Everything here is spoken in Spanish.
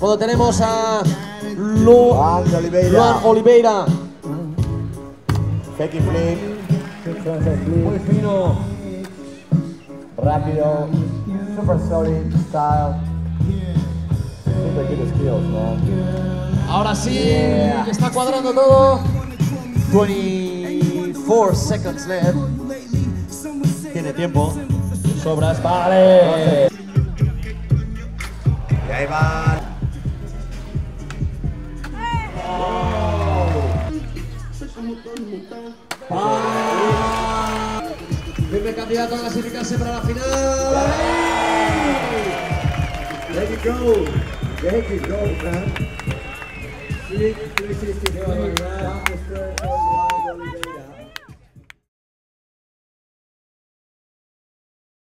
Cuando tenemos a Luan Oliveira. Fake flip. Muy fino. Rápido. Super solid style. Super good skills, man. Ahora sí, está cuadrando todo. 24 seconds left. Tiene tiempo. Sobras, vale. Y ahí va. Firme candidato a clasificarse para la final. Let it go. Let it go, man. 360.